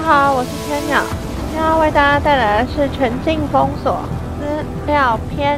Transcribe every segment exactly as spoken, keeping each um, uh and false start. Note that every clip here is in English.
好，我是千鸟，今天要为大家带来的是全境封锁资料篇。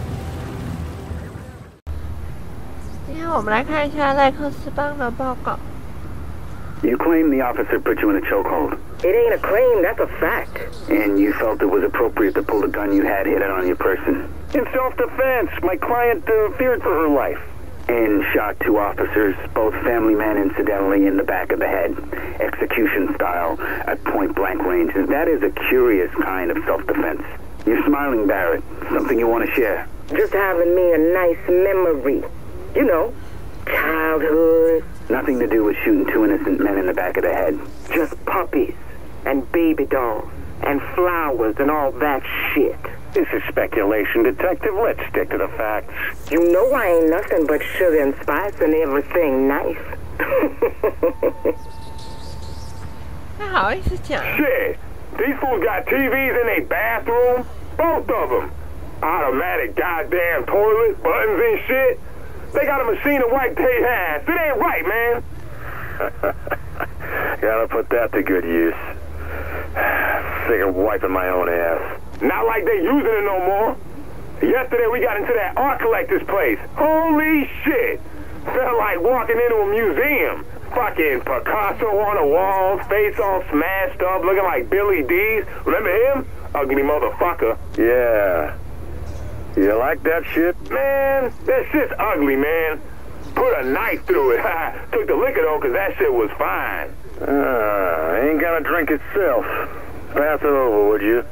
今天我们来看一下赖克斯邦的报告。 You claim the officer put you in a chokehold. It ain't a claim, that's a fact. And you felt it was appropriate to pull the gun you had hidden on your person. In self-defense, my client uh, feared for her life. And shot two officers, both family men, incidentally, in the back of the head. Execution style, at point-blank range. That is a curious kind of self-defense. You're smiling, Barrett. Something you want to share? Just having me a nice memory. You know, childhood. Nothing to do with shooting two innocent men in the back of the head. Just puppies, and baby dolls, and flowers, and all that shit. This is speculation, Detective. Let's stick to the facts. You know I ain't nothing but sugar and spice and everything nice. 他好意思讲。 Shit! These fools got T Vs in their bathroom? Both of them. Automatic goddamn toilet, buttons and shit. They got a machine to wipe their ass. It ain't right, man. Gotta put that to good use. Sick of wiping my own ass. Not like they using it no more. Yesterday we got into that art collector's place. Holy shit! Felt like walking into a museum. Fucking Picasso on the walls, face all smashed up, looking like Billy D's. Remember him? Ugly motherfucker. Yeah. You like that shit? Man, that shit's ugly, man. Put a knife through it. Took the liquor though, cause that shit was fine. Uh, ain't gonna drink itself. Pass it over, would you?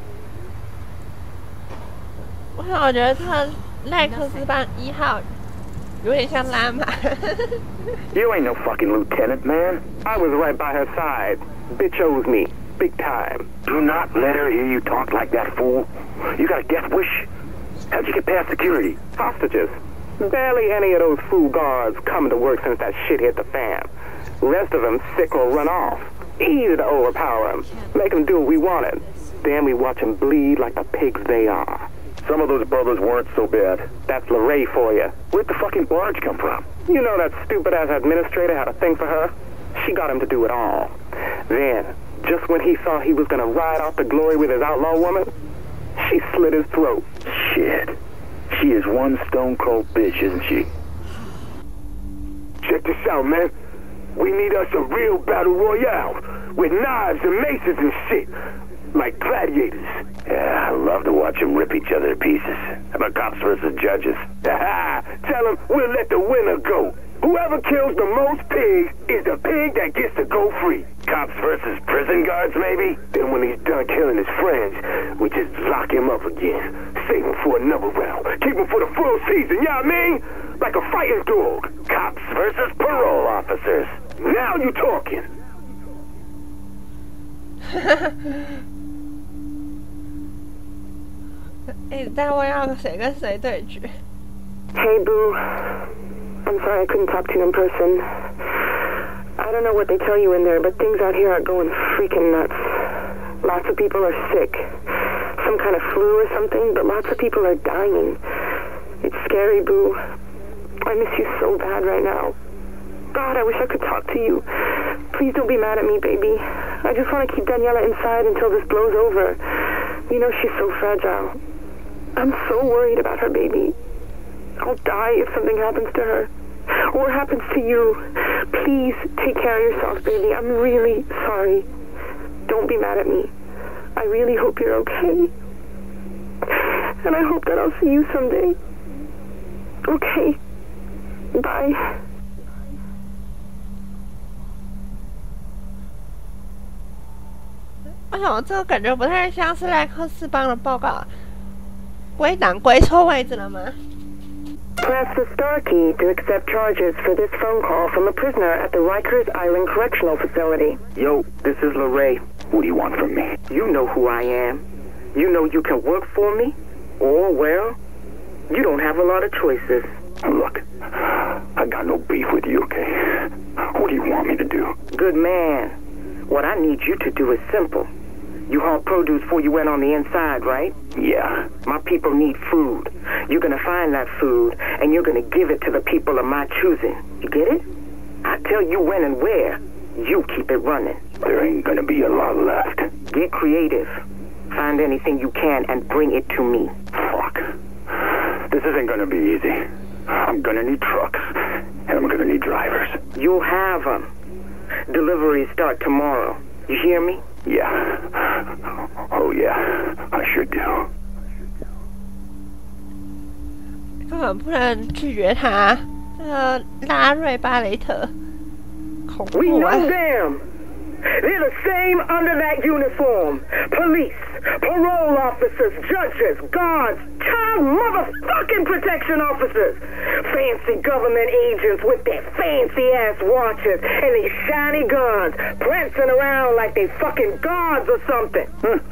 我想我觉得他赖克斯邦一号有点像拉玛。 You ain't no fucking lieutenant, man. I was right by her side. Bitch owes me. Big time. Do not let her hear you talk like that, fool. You got a death wish? How'd you get past security? Hostages. Barely any of those fool guards coming to work since that shit hit the fan. Rest of them sick or run off. Easy to overpower them. Make them do what we wanted. Then we watch them bleed like the pigs they are. Some of those brothers weren't so bad. That's LeRae for you. Where'd the fucking barge come from? You know that stupid-ass administrator had a thing for her? She got him to do it all. Then, just when he saw he was gonna ride off to glory with his outlaw woman, she slit his throat. Shit. She is one stone-cold bitch, isn't she? Check this out, man. We need us a real battle royale with knives and maces and shit. Like gladiators. Yeah, I love to watch them rip each other to pieces. How about cops versus judges? Tell them we'll let the winner go. Whoever kills the most pigs is the pig that gets to go free. Cops versus prison guards, maybe? Then when he's done killing his friends, we just lock him up again. Save him for another round. Keep him for the full season, you know what I mean? Like a fighting dog. Cops versus parole officers. Now you talking. 一直在问要谁跟谁对决。 Hey, Boo. I'm sorry I couldn't talk to you in person. I don't know what they tell you in there, but things out here are going freaking nuts. Lots of people are sick. Some kind of flu or something, but lots of people are dying. It's scary, Boo. I miss you so bad right now. God, I wish I could talk to you. Please don't be mad at me, baby. I just want to keep Daniela inside until this blows over. You know she's so fragile. I'm so worried about her, baby. I'll die if something happens to her. Or happens to you. Please take care of yourself, baby. I'm really sorry. Don't be mad at me. I really hope you're okay. And I hope that I'll see you someday. Okay. Bye. 为什么这个感觉不太像是赖克斯邦的报告啊？归档归错位置了吗？ Press the star key to accept charges for this phone call from a prisoner at the Rikers Island Correctional Facility. Yo, this is LeRae. What do you want from me? You know who I am. You know you can work for me. Or, well, you don't have a lot of choices. Look, I got no beef with you, okay? What do you want me to do? Good man. What I need you to do is simple. You haul produce before you went on the inside, right? Yeah. My people need food. You're gonna find that food, and you're gonna give it to the people of my choosing. You get it? I tell you when and where. You keep it running. There ain't gonna be a lot left. Get creative. Find anything you can and bring it to me. Fuck. This isn't gonna be easy. I'm gonna need trucks, and I'm gonna need drivers. You'll have them. Deliveries start tomorrow. You hear me? Yeah. Oh yeah, I sure do. 根本不能拒绝他。这个拉瑞巴雷特，恐 We 怖 know 啊！ them. They're the same under that uniform. Police, parole officers, judges, guards, child motherfucking protection officers. Fancy government agents with their fancy ass watches and these shiny guns, prancing around like they fucking gods or something.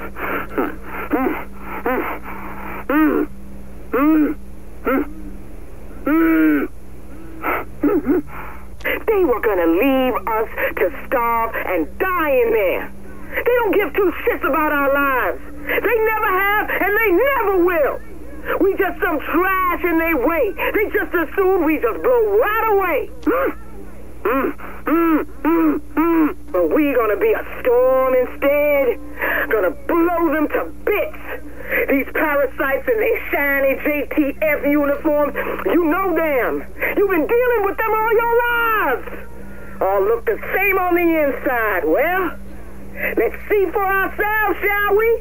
They were gonna leave us to starve and die in there. They don't give two shits about our lives. They never have, and they never will. We just some trash in their way. They just assume we just blow right away. Mm, mm, mm, mm. But we gonna be a storm instead. Gonna blow them to bits. These parasites in their shiny J T F uniforms, you know them. You've been dealing with them all your lives. All look the same on the inside. Well, let's see for ourselves, shall we?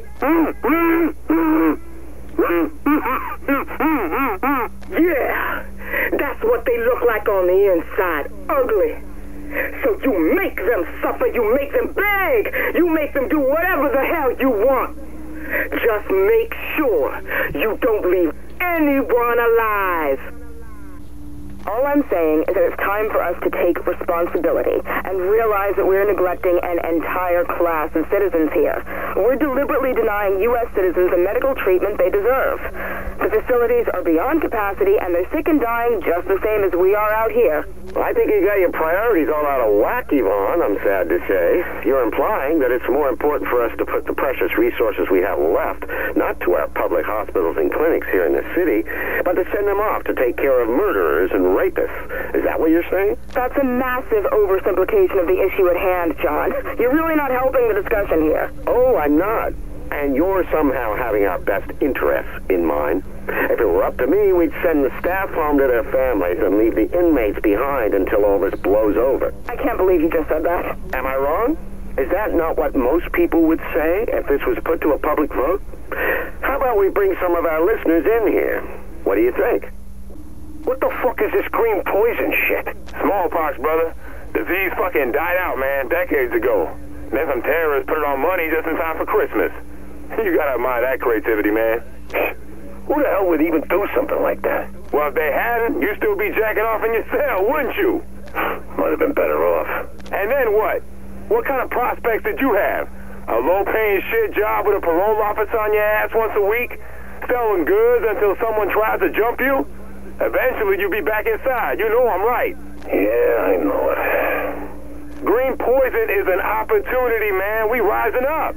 Yeah, that's what they look like on the inside. Ugly. So you make them suffer, you make them beg, you make them do whatever the hell you want. Just make sure you don't leave anyone alive. All I'm saying is that it's time for us to take responsibility and realize that we're neglecting an entire class of citizens here. We're deliberately denying U S citizens the medical treatment they deserve. The facilities are beyond capacity and they're sick and dying just the same as we are out here. Well, I think you got your priorities all out of whack, Yvonne, I'm sad to say. You're implying that it's more important for us to put the precious resources we have left, not to our public hospitals and clinics here in the city, but to send them off to take care of murderers and rapists. Is that what you're saying? That's a massive oversimplification of the issue at hand, John. You're really not helping the discussion here. Oh, I'm not. And you're somehow having our best interests in mind. If it were up to me, we'd send the staff home to their families and leave the inmates behind until all this blows over. I can't believe you just said that. Am I wrong? Is that not what most people would say if this was put to a public vote? How about we bring some of our listeners in here? What do you think? What the fuck is this green poison shit? Smallpox, brother. Disease fucking died out, man, decades ago. Then some terrorists put it on money just in time for Christmas. You gotta admire that creativity, man. Who the hell would even do something like that? Well, if they hadn't, you'd still be jacking off in your cell, wouldn't you? Might have been better off. And then what? What kind of prospects did you have? A low-paying shit job with a parole officer on your ass once a week? Selling goods until someone tries to jump you? Eventually you'll be back inside. You know I'm right. Yeah, I know it. Green poison is an opportunity, man. We rising up.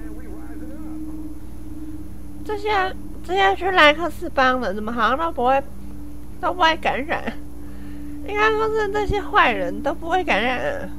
这些这些去莱克斯邦的，怎么好像都不会都不会感染？应该说是这些坏人都不会感染。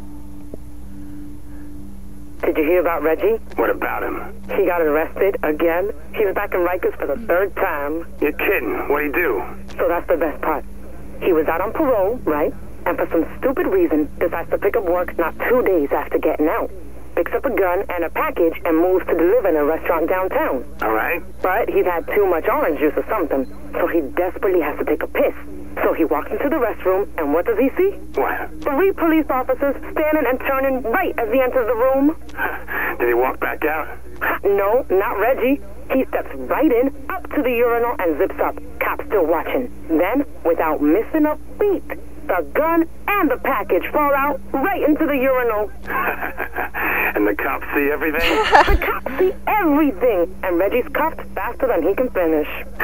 Did you hear about Reggie? What about him? He got arrested again. He's back in Rikers for the third time. You're kidding. What'd he do? So that's the best part. He was out on parole, right? And for some stupid reason, decides to pick up work not two days after getting out. Picks up a gun and a package and moves to deliver in a restaurant downtown. All right. But he's had too much orange juice or something, so he desperately has to take a piss. So he walks into the restroom, and what does he see? What? Three police officers standing and turning right as he enters the room. Did he walk back out? No, not Reggie. He steps right in, up to the urinal, and zips up. Cops still watching. Then, without missing a beat, the gun and the package fall out right into the urinal. And the cops see everything? The cops see everything, and Reggie's cuffed faster than he can finish.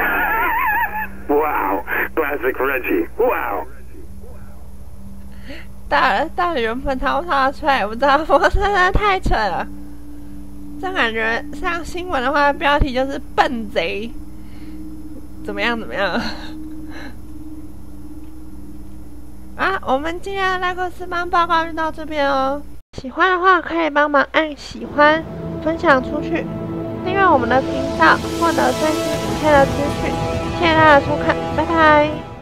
Wow. Classic Reggie. Wow. 大大人们逃不逃得出来我不知道，不过真的太蠢了。这感觉像新闻的话，标题就是笨贼，怎么样怎么样。啊，我们今天的莱克斯邦报告就到这边哦。 喜欢的话可以帮忙按喜欢，分享出去，订阅我们的频道，获得最新影片的资讯。谢谢大家的收看，拜拜。